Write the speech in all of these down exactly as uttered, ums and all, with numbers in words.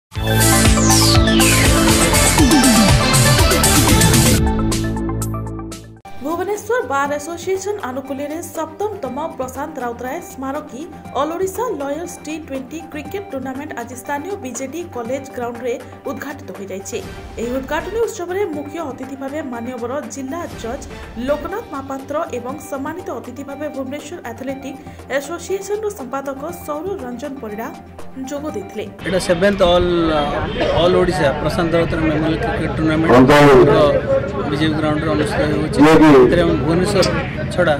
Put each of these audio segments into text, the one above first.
Bhubaneswar bar association आनुकूल्य सप्तमतम प्रशांत राउतराय स्मारकी all Odisha lawyers T twenty cricket tournament आज स्थानीय बीजेडी कॉलेज ग्राउंड रे उद्घाटित हो जाइछे। एही उद्घाटनी उत्सव रे मुख्य अतिथि भावे मान्यवर जिला जज लोकनाथ महापात्र एवं सम्मानित अतिथि भावे भुवनेश्वर एथलेटिक एसोसिएशन रो संपादक सौर रंजन परिड़ा जोग देथिले। एटा seventh all all Odisha Prashant Routray memorial cricket tournament BJP ground रे अनुष्ठित होछि। भुवनेश्वर छड़ा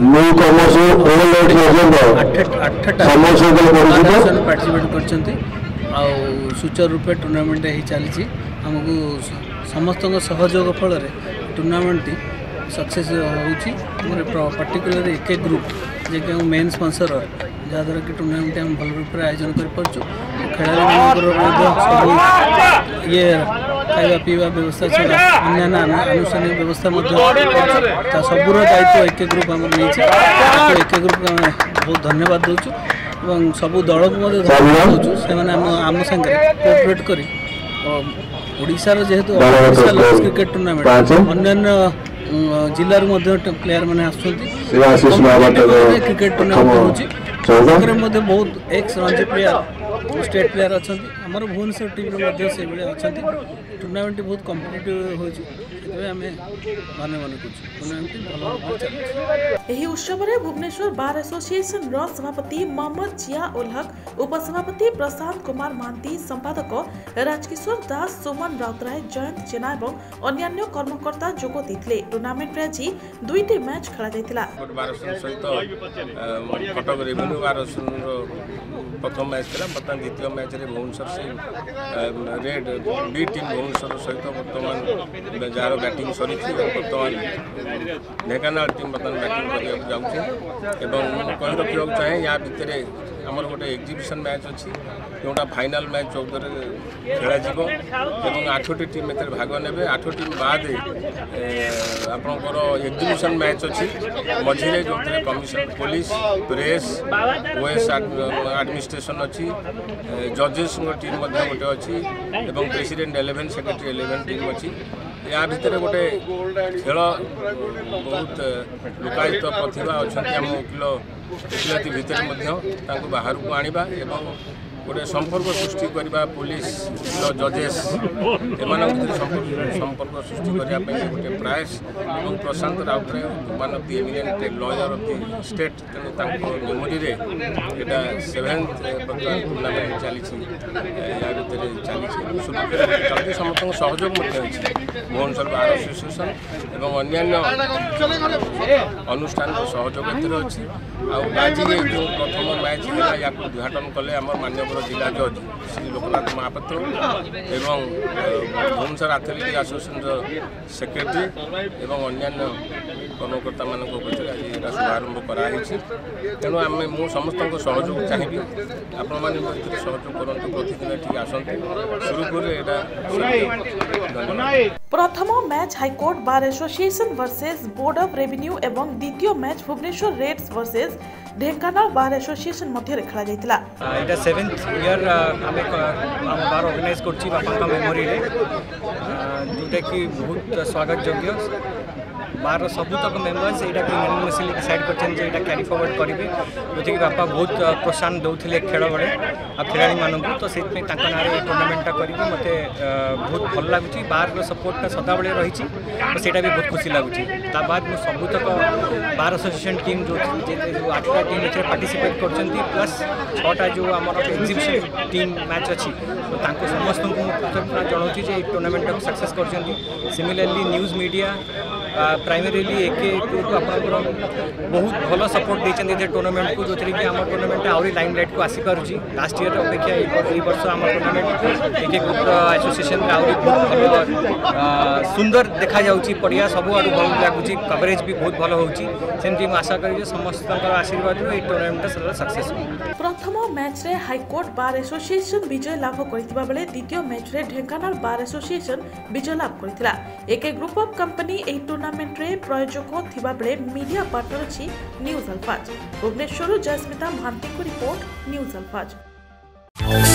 पार्टिसिपेट करछन्ती आ सुचारू रूपे टूर्नामेंट ही चली आमको समस्त सहयोग फल टूर्नामेंट सक्सेस होची। पर्टिकुलर एक ग्रुप जे कि मेन स्पॉन्सर जहाँद्वारा कि टूर्नामेंट हम भल रूप से आयोजन कर ये खाଇବା पीवा व्यवस्था छड़ा अन्य आनुষ্ঠাनिक व्यवस्था सबूर दायित्व एक ग्रुप आम नहीं एक ग्रुप बहुत धन्यवाद दूचु और सबू दल को धन्यवाद दूचु से आम सागे कोऑपरेट कर ओडिशार जेहेतु क्रिकेट टूर्नामेंट अन्य जिलूर प्लेयर मैंने आसुँच क्रिकेट टूर्नामेंट होती बहुत ex Ranji player state player अच्छा आमर भुवनेश्वर टीम से अच्छा टूर्नामेंट बहुत कम्पिटिटिव एही उत्सव में भुवनेश्वर बार एसोसिएशन रो सभापति मोहम्मद जिया उल्हक, उपसभापति प्रशांत कुमार महांती, संपादक राजकिशोर दास, सुमन राउतराय, जयंत जेना और अन्य कर्मकर्ता जोग देथिले। टूर्नामेंट रे आज दुईटी मैच खेला जायतिला। प्रथम मैच खेला बर्तमान द्वितीय मैच रे भुवनेश्वर से रेड बी टीम भुवनेश्वर सहित बर्तमान जार बैटिंग सरी बर्तमान ढेंकानाल टीम बर्तमान बैटिंग करने कही रखा चाहे या भितर आमर गोटे एग्जिबिशन मैच अच्छी जोटा फाइनाल मैच चौदह खेल आठटी टीम ए भाग ने आठ टीम बाद आपंकर एग्जिबिशन मैच अच्छी मझे जो commission police press OS administration अच्छी जजेस टीम गोटे अच्छी president eleven secretary eleven team अच्छी या भितर गोटे खेल बहुत लोकायित प्रतिभा अच्छा आम वकिल वकिलती भितर बाहर को आनिबा एवं गोटे संपर्क सृष्टि करवा पुलिस जजेस एम संपर्क सृष्टि करने गोटे प्रयास और Prashant Routray one of the eminent lawyer of the state तेणु मेमोरी रे एटा सेवेंथ टूर्नामेंट चली या भितर चली समस्त सहयोग भुवनेश्वर बार एसोसिएशन और अन्य अनुष्ठान सहयोग अच्छी आज जो प्रथम मैच है या उद्घाटन कले आम मान्यवर जिला जज श्री लोकनाथ महापात्र एवं भुवनेश्वर एथलेटिक एसोसिएशन सेक्रेटरी एवं अन्य कर्मकर्ता मान आज शुभारंभ कराई। तेणु आम मु समस्त सहयोग चाहिए आपण मैंने सहयोग करूँ प्रतिदिन ठीक आसतु सुरुपुर प्रथम match high court bar association versus board of revenue एवं द्वितीय match Bhubaneswar reds versus Dhenkanal bar association मध्य खेला जाइतिला। एटा सेवेंथ ईयर आमे आम बार ऑर्गेनाइज करछि बापा मेमोरी रे जोटा कि बहुत स्वागत योग्य बार सबुतक मेम्बर्स यहाँ यूनिवर्सली डिसाइड कर कैरी फॉरवर्ड करेंगे जो कि बापा बहुत प्रोत्साहन दौले खेल बड़े आ खिलाड़ी मानक तो से ना टूर्नामेंटा करके मत बहुत भल लगुच बार सपोर्टा सदाबले रही तो ସେଇଟା भी बहुत खुशी लगुच बाद मुझे सबुतक बार एसोसिएशन टीम जो आठटा टीम ए पार्टिसिपेट कर प्लस छटा जो आम एग्जिबिशन टीम मैच अच्छी तो समस्त को कृतज्ञता जनाऊँ टूर्नामेंट को सक्सेस कर। सिमिलरली न्यूज मीडिया प्राइमरीली एक बहुत भल सपोर्ट देते टूर्नामेंट को जो कि आम टूर्नामेंट आहरी लाइम लाइट को आसीपार लास्ट ईयर अपेक्षा ये वर्ष आम टूर्नामेंट एक ग्रुप एसोसिएशन आहरी बहुत भल सुंदर देखा जाऊँगी पड़िया सब आड़ भल लगुच कवरेज भी बहुत भल होमती आशा करी समस्त आशीर्वाद ये टूर्नामेंट सक्सेस हो। प्रथम मैच रे हाईकोर्ट बार एसोसिएशन विजय लाभ करथिबा बेले द्वितीय मैच रे ढेंकानाल बार एसोसिएशन विजय लाभ करथिला। एक ग्रुप ऑफ कंपनी एही टूर्नामेंट रे प्रयोजक थिबा बेले मीडिया पार्टनर अछि न्यूज अल्फाज। भुवनेश्वर जयस्मिता महांती को रिपोर्ट न्यूज अल्फाज।